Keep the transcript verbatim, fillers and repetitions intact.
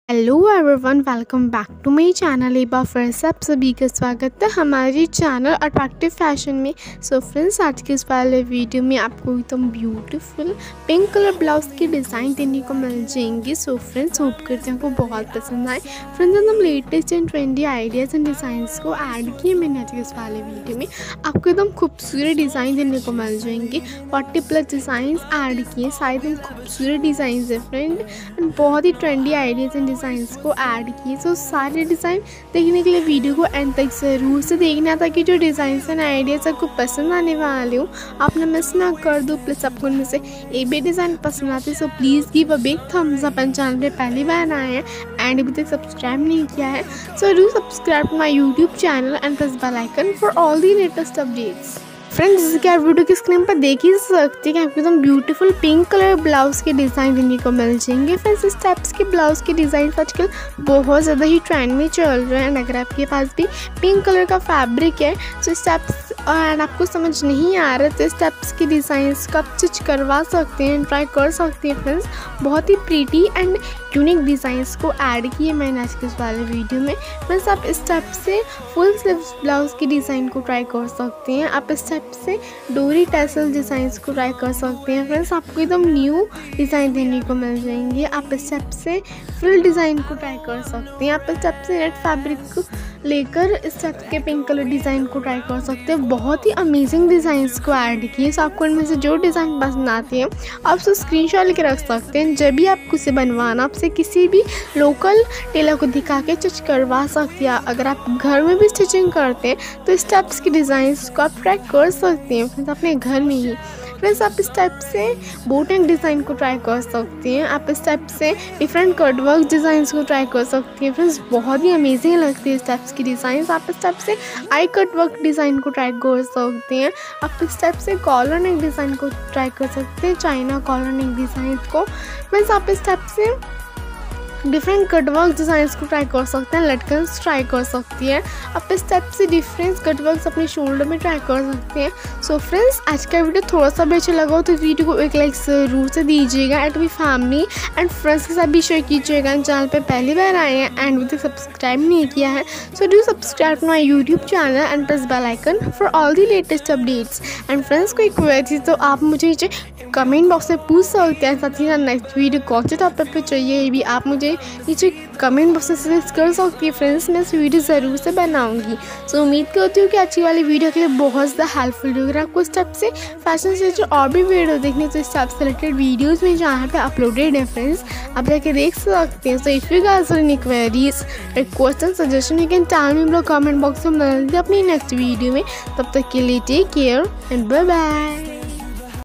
Hello everyone, welcome back to my channel. एक बार फिर से आप सभी का स्वागत है हमारे चैनल अट्रैक्टिव फैशन में। सो फ्रेंड्स, आज के इस वाले वीडियो में आपको एकदम ब्यूटीफुल पिंक कलर ब्लाउज की डिज़ाइन देने को मिल जाएंगी। सो फ्रेंड्स, होप करते हैं आपको बहुत पसंद आए। फ्रेंड्स, एकदम latest and trendy ideas and designs को ऐड किए मैंने आज के इस वाले वीडियो में। आपको एकदम खूबसूरत डिज़ाइन देने को मिल जाएंगे। फोर्टी प्लस डिज़ाइन ऐड किए, शायद इन खूबसूरत डिज़ाइन है फ्रेंड, एंड बहुत ही ट्रेंडी आइडियाज़ एंड डिज़ाइंस को ऐड किए। सो सारे डिज़ाइन देखने के लिए वीडियो को एंड तक ज़रूर से देखना, ताकि जो डिज़ाइंस एंड आइडियाज़ आपको पसंद आने वाले हो आपने मिस ना कर दो। प्लस आपको उनमें से एक भी डिज़ाइन पसंद आते so please give a big thumbs up. And channel पे पहली बार आए हैं एंड अभी तक सब्सक्राइब नहीं किया है so do subscribe to my YouTube channel and press bell icon for all the latest updates. Friends, जैसे कि आप वीडियो की स्क्रीन पर देख ही सकते हैं कि आपको एकदम ब्यूटीफुल पिंक कलर ब्लाउज़ के डिज़ाइन देने को मिल जाएंगे। फ्रेंड्स, इस टाइप्स के ब्लाउज़ के डिज़ाइन आजकल बहुत ज़्यादा ही ट्रेंड में चल रहे हैं। एंड अगर आपके पास भी पिंक कलर का फैब्रिक है तो इस टाइप्स एंड आपको समझ नहीं आ रहा तो इस टाइप्स की डिज़ाइंस का आप स्टिच करवा सकते हैं, ट्राई कर सकते हैं। फ्रेंड्स, बहुत ही प्रीटी एंड यूनिक डिज़ाइंस को ऐड किए मैंने आज के इस वाले वीडियो में। फ्रेंड्स, आप इस टाइप से फुल स्लीव्स ब्लाउज़ की डिज़ाइन को ट्राई कर सकते हैं। आप इस टाइप से डोरी टैसल डिज़ाइंस को ट्राई कर सकते हैं। फ्रेंड्स, आपको एकदम न्यू डिज़ाइन देने को मिल जाएंगे। आप इस टाइप से फ्रिल डिज़ाइन को ट्राई कर सकते हैं। आप इस टाइप से नेट फैब्रिक को लेकर इस टाइप के पिंक कलर डिज़ाइन को ट्राई कर सकते हैं। बहुत ही अमेजिंग डिज़ाइंस को ऐड किए। सो आपको इनमें से जो डिज़ाइन पसंद आती है आप उसे स्क्रीनशॉट लेके रख सकते हैं। जब भी आपको उसे बनवाना आपसे किसी भी लोकल टेलर को दिखा के स्टिच करवा सकते हैं। अगर आप घर में भी स्टिचिंग करते हैं तो इस टाइप्स की डिज़ाइंस को आप ट्राई कर सकते हैं फ्रेंड्स अपने घर में ही। फ्रेंड्स, आप इस टाइप से बोट एंड डिज़ाइन को ट्राई कर सकते हैं। आप इस टाइप से डिफरेंट कट वर्क डिज़ाइंस को ट्राई कर सकते हैं। फ्रेंड्स, बहुत ही अमेजिंग लगती है इस टाइप्स की डिज़ाइंस। आप इस टाइप से आई कट वर्क डिज़ाइन को ट्राई कर सकते हैं। आप इस टाइप से कॉलर नेक डिज़ाइन को ट्राई कर सकते हैं, चाइना कॉलर नेक डिज़ाइन को। फ्रेंड्स, आप इस टाइप से डिफरेंट कटवर्क डिज़ाइंस को ट्राई कर सकते हैं, लटकन्स ट्राई कर सकती है। आप इस टाइप से डिफरेंट कटवर्क्स अपने शोल्डर में ट्राई कर सकते हैं। सो फ्रेंड्स, आज का वीडियो थोड़ा सा भी अच्छा लगा हो तो वीडियो को एक लाइक ज़रूर से दीजिएगा एंड अपनी फैमिली एंड फ्रेंड्स के साथ भी शेयर कीजिएगा। चैनल पे पहली बार आए हैं एंड अभी तक सब्सक्राइब नहीं किया है so do subscribe to my YouTube channel and press bell icon for all the latest updates. And friends, कोई क्वेरी तो आप मुझे कमेंट बॉक्स में पूछ सकते हैं। साथ ही साथ नेक्स्ट वीडियो कौन से टॉपिक पे चाहिए ये भी आप मुझे नीचे कमेंट बॉक्स में सजेस्ट कर सकती है। फ्रेंड्स, मैं इस वीडियो ज़रूर से बनाऊंगी। सो so, उम्मीद करती हूँ कि अच्छी वाली वीडियो के लिए बहुत ज़्यादा हेल्पफुल होगी। अगर आपको इस टाइप से फैशन से जो और भी वीडियो देखने तो इस टाइप से रिलेटेड वीडियोज़ में जहाँ पे अपलोडेड है फ्रेंड्स, आप जाके देख सकते हैं। So if you guys have any queries request and suggestion you can tell me in comment box में। मिलते हैं अपनी नेक्स्ट वीडियो में, तब तक के लिए take care and bye bye.